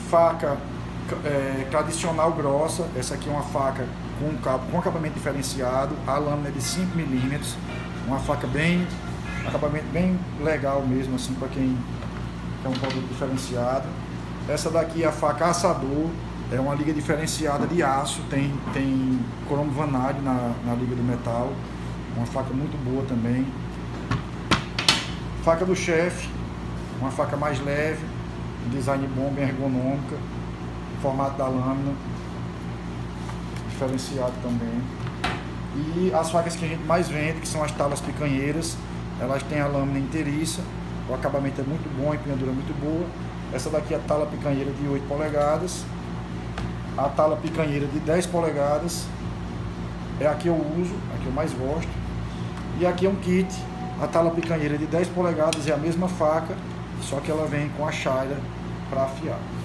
faca tradicional grossa. Essa aqui é uma faca com acabamento diferenciado, a lâmina é de 5 mm, uma faca acabamento bem legal mesmo, assim, para quem quer um produto diferenciado. Essa daqui é a faca assador, é uma liga diferenciada de aço, tem cromo vanádio na liga do metal, uma faca muito boa também. Faca do chefe, uma faca mais leve, design bom, bem ergonômica, formato da lâmina, diferenciado também. E as facas que a gente mais vende, que são as talas picanheiras, elas têm a lâmina inteiriça, o acabamento é muito bom, a empunhadura é muito boa. Essa daqui é a tala picanheira de 8 polegadas, a tala picanheira de 10 polegadas, é a que eu uso, a que eu mais gosto. E aqui é um kit, a tala picanheira de 10 polegadas é a mesma faca, só que ela vem com a chaira para afiar.